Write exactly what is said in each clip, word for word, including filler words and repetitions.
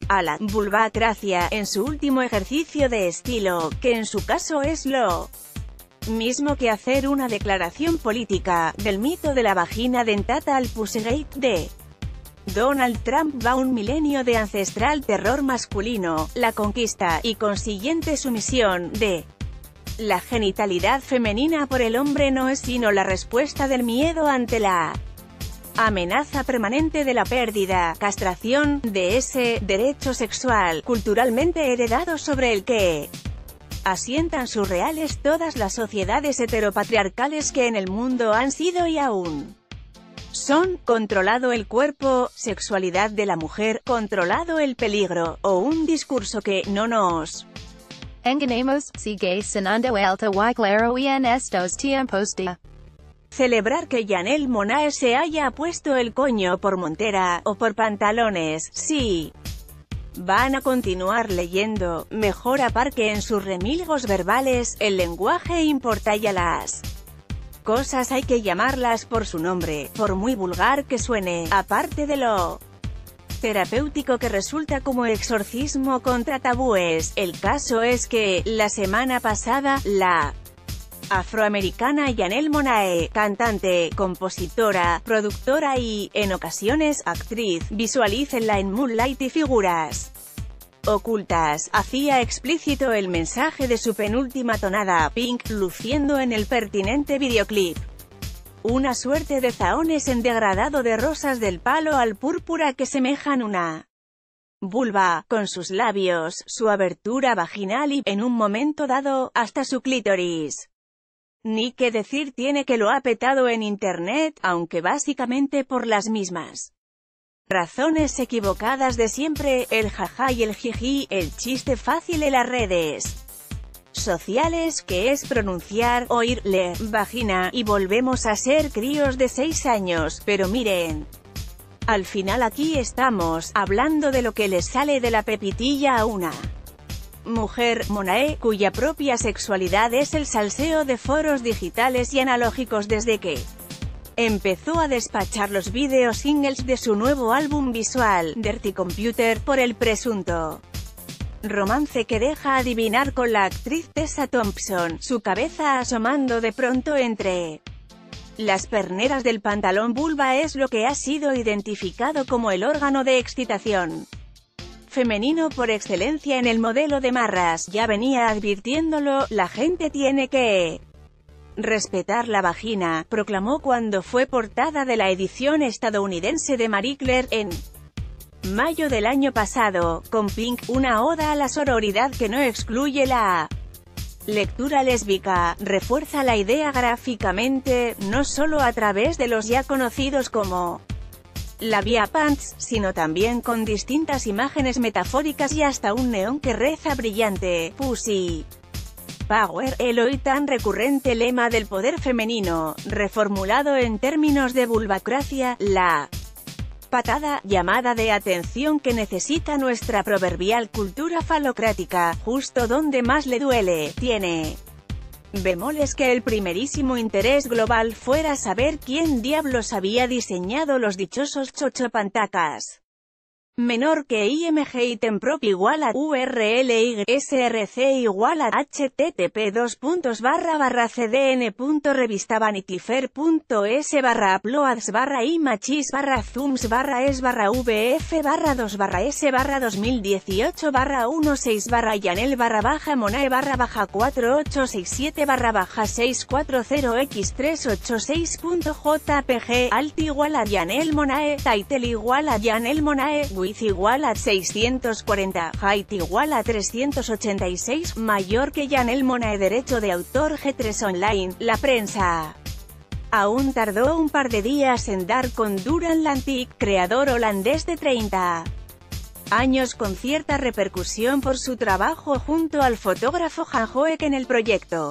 a la vulvacracia en su último ejercicio de estilo, que en su caso es lo mismo que hacer una declaración política, del mito de la vagina dentata al Pussygate de Donald Trump va un milenio de ancestral terror masculino, la conquista, y consiguiente sumisión, de la genitalidad femenina por el hombre no es sino la respuesta del miedo ante la amenaza permanente de la pérdida, castración, de ese derecho sexual, culturalmente heredado sobre el que asientan sus reales todas las sociedades heteropatriarcales que en el mundo han sido y aún son, controlado el cuerpo, sexualidad de la mujer, controlado el peligro, o un discurso que no nos enganemos, sigue sonando alta y claro en estos tiempos de celebrar que Janelle Monáe se haya puesto el coño por montera, o por pantalones, sí. Van a continuar leyendo, mejor aparque en sus remilgos verbales, el lenguaje importa y a las cosas hay que llamarlas por su nombre, por muy vulgar que suene, aparte de lo terapéutico que resulta como exorcismo contra tabúes. El caso es que, la semana pasada, la afroamericana Janelle Monáe, cantante, compositora, productora y, en ocasiones, actriz, visualícenla en Moonlight y Figuras ocultas, hacía explícito el mensaje de su penúltima tonada, Pink, luciendo en el pertinente videoclip una suerte de zahones en degradado de rosas del palo al púrpura que semejan una vulva, con sus labios, su abertura vaginal y, en un momento dado, hasta su clítoris. Ni qué decir tiene que lo ha petado en internet, aunque básicamente por las mismas razones equivocadas de siempre, el jaja y el jiji, el chiste fácil en las redes sociales, que es pronunciar, oír, leer, vagina, y volvemos a ser críos de seis años, pero miren, al final aquí estamos, hablando de lo que les sale de la pepitilla a una mujer, Monáe, cuya propia sexualidad es el salseo de foros digitales y analógicos desde que empezó a despachar los vídeos singles de su nuevo álbum visual, Dirty Computer, por el presunto romance que deja adivinar con la actriz Tessa Thompson, su cabeza asomando de pronto entre las perneras del pantalón. Vulva es lo que ha sido identificado como el órgano de excitación femenino por excelencia en el modelo de marras. Ya venía advirtiéndolo, la gente tiene que respetar la vagina, proclamó cuando fue portada de la edición estadounidense de Marie Claire, en mayo del año pasado, con Pink, una oda a la sororidad que no excluye la lectura lésbica, refuerza la idea gráficamente, no solo a través de los ya conocidos como labia pants, sino también con distintas imágenes metafóricas y hasta un neón que reza brillante, Pussy Power, el hoy tan recurrente lema del poder femenino, reformulado en términos de vulvacracia, la patada, llamada de atención que necesita nuestra proverbial cultura falocrática, justo donde más le duele, tiene bemoles que el primerísimo interés global fuera saber quién diablos había diseñado los dichosos chochopantacas. Menor que img itemprop igual a url src igual a http dos puntos barra barra cdn punto revista vanity fair punto es barra uploads barra imachis barra zooms barra es barra vf barra dos barra s barra dos mil dieciocho barra dieciséis barra Janelle barra baja Monáe barra baja cuatro ocho seis siete barra baja seis cuatro cero x tres ocho seis punto jpg alt igual a Janelle Monáe, title igual a Janelle Monáe, width igual a seiscientos cuarenta, height igual a trescientos ochenta y seis, mayor que Janelle Monáe. Derecho de autor G tres Online, la prensa aún tardó un par de días en dar con Duran Lantic, creador holandés de treinta años con cierta repercusión por su trabajo junto al fotógrafo Jan Hoek en el proyecto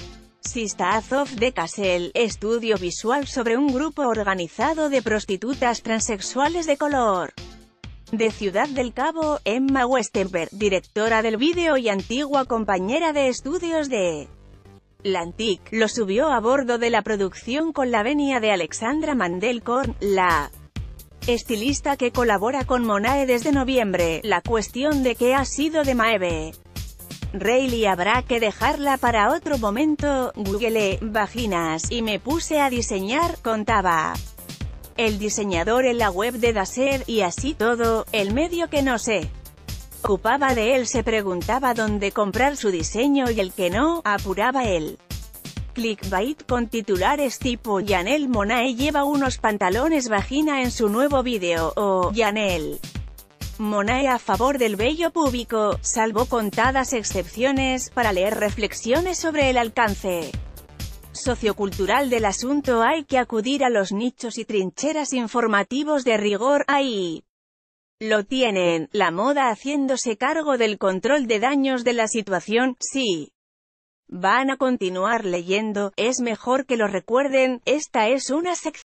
Sisters of the Castle, estudio visual sobre un grupo organizado de prostitutas transexuales de color de Ciudad del Cabo. Emma Westenberg, directora del vídeo y antigua compañera de estudios de Lantic, lo subió a bordo de la producción con la venia de Alexandra Mandelkorn, la estilista que colabora con Monae desde noviembre. La cuestión de qué ha sido de Maeve Reilly habrá que dejarla para otro momento. Googleé vaginas y me puse a diseñar, contaba el diseñador en la web de Dasher, y así todo, el medio que no se ocupaba de él se preguntaba dónde comprar su diseño y el que no, apuraba él. Clickbait con titulares tipo Janelle Monáe lleva unos pantalones vagina en su nuevo vídeo, o Janelle Monáe a favor del vello púbico, salvo contadas excepciones. Para leer reflexiones sobre el alcance sociocultural del asunto hay que acudir a los nichos y trincheras informativos de rigor. Ahí lo tienen, la moda haciéndose cargo del control de daños de la situación. Sí, van a continuar leyendo, es mejor que lo recuerden, esta es una sección